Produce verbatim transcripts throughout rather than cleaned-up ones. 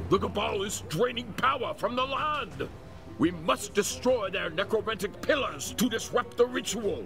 The Cabal is draining power from the land! We must destroy their necromantic pillars to disrupt the ritual!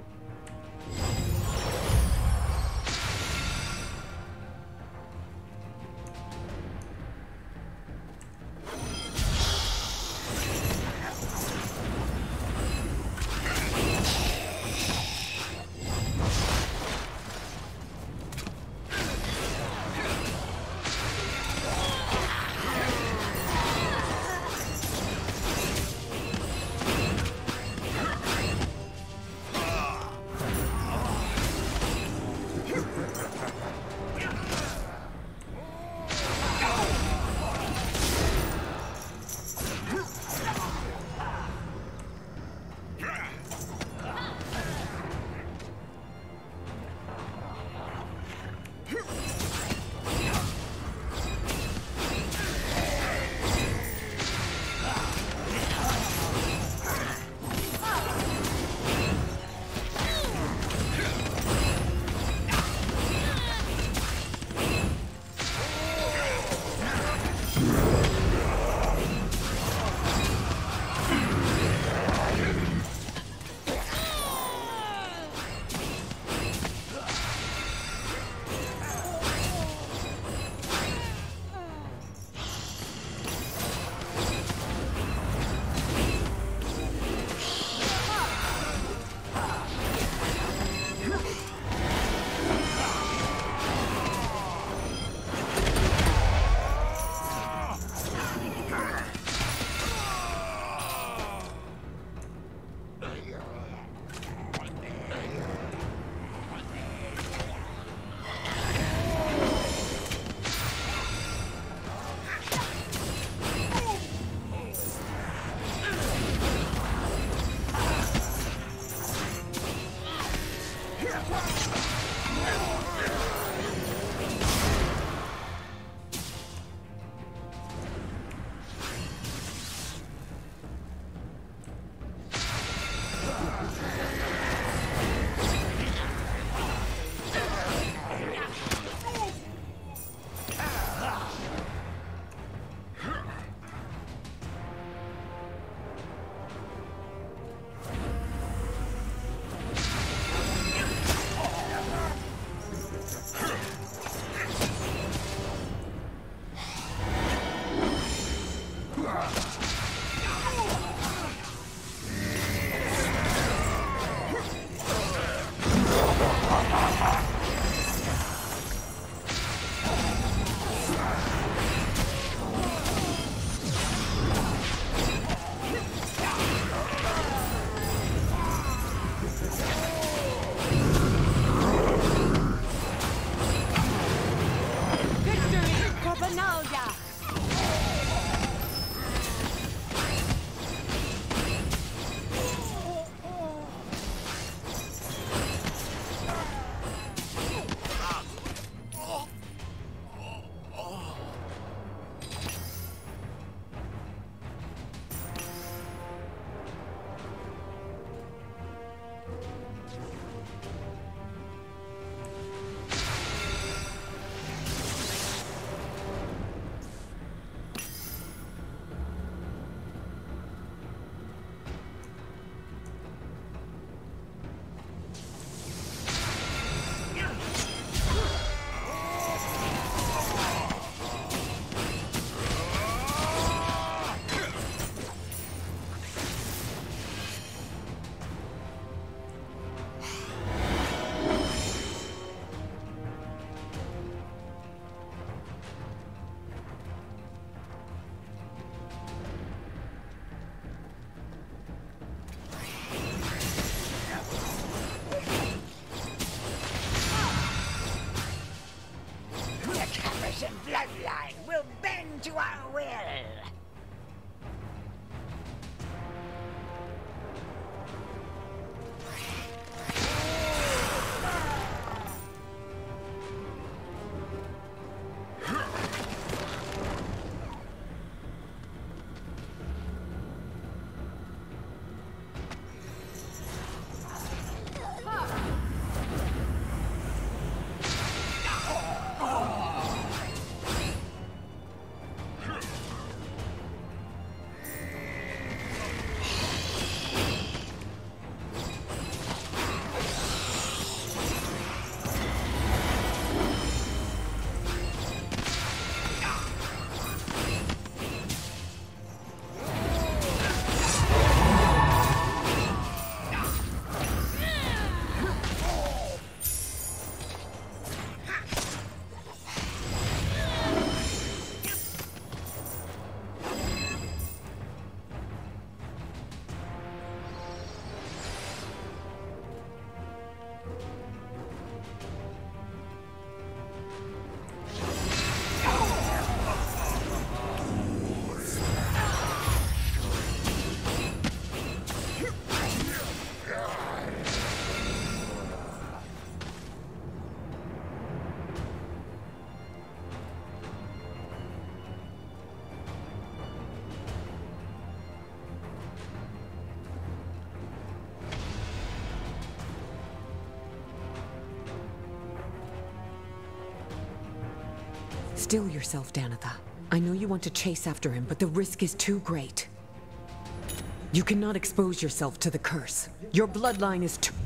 Still yourself, Danitha. I know you want to chase after him, but the risk is too great. You cannot expose yourself to the curse. Your bloodline is too...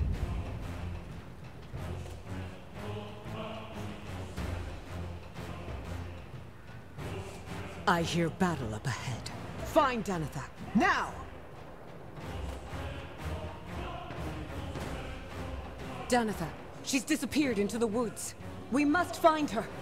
I hear battle up ahead. Find Danitha, now! Danitha, she's disappeared into the woods. We must find her.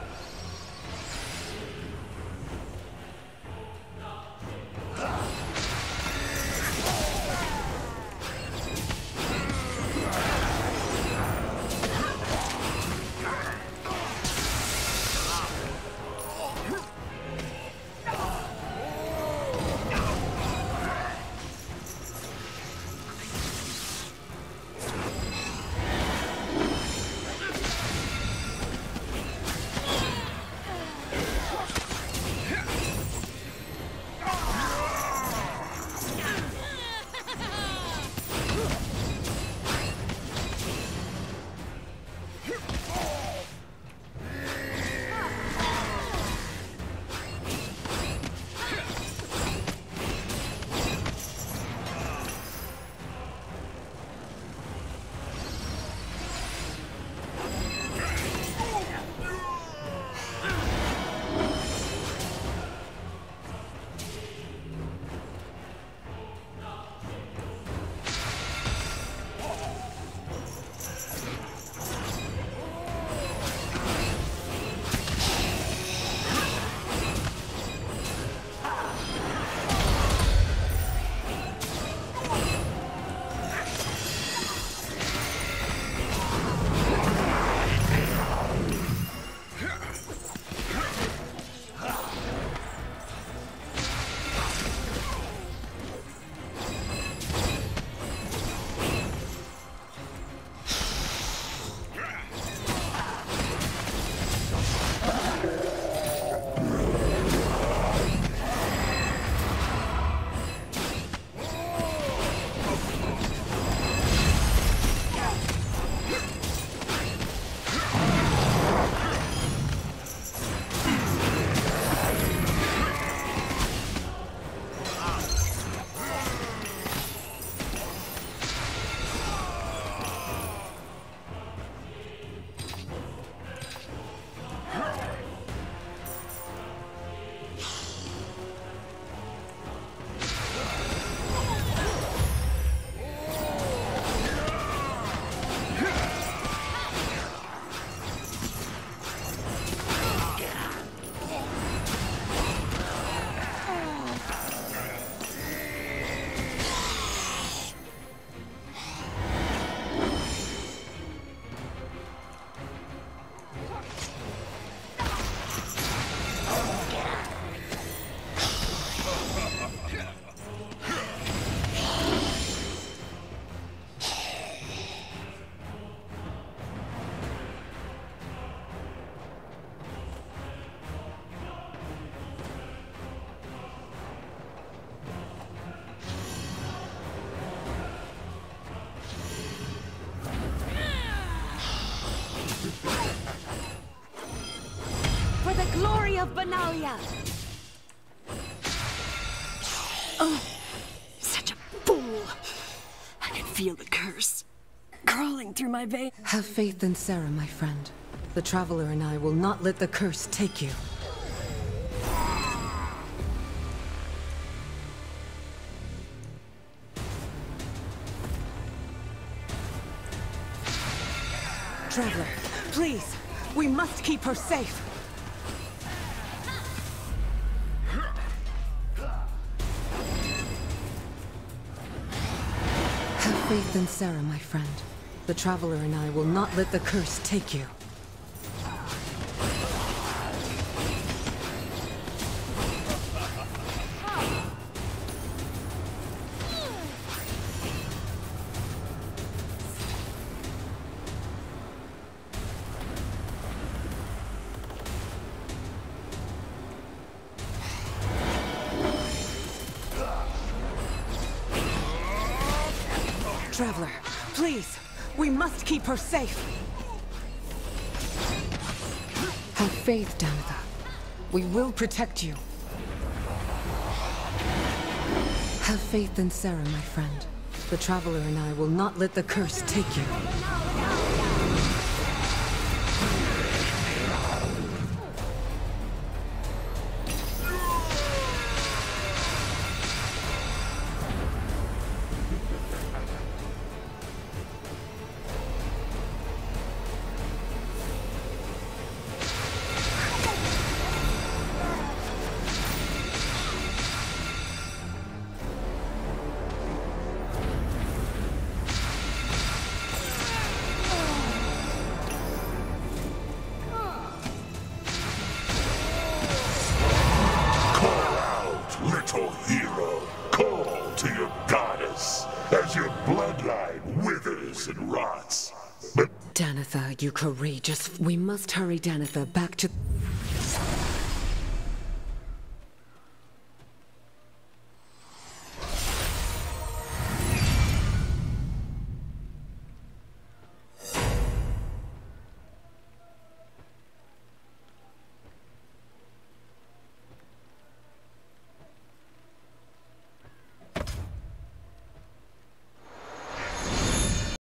of Benalia! Oh, such a fool! I can feel the curse crawling through my veins. Have faith in Sarah, my friend. The Traveler and I will not let the curse take you. Traveler, please! We must keep her safe! Have faith in Sarah, my friend. The Traveler and I will not let the curse take you. Traveler, please! We must keep her safe! Have faith, Danitha. We will protect you. Have faith in Sarah, my friend. The Traveler and I will not let the curse take you. Little hero, call to your goddess as your bloodline withers and rots. But Danitha, you courageous. We must hurry Danitha back to...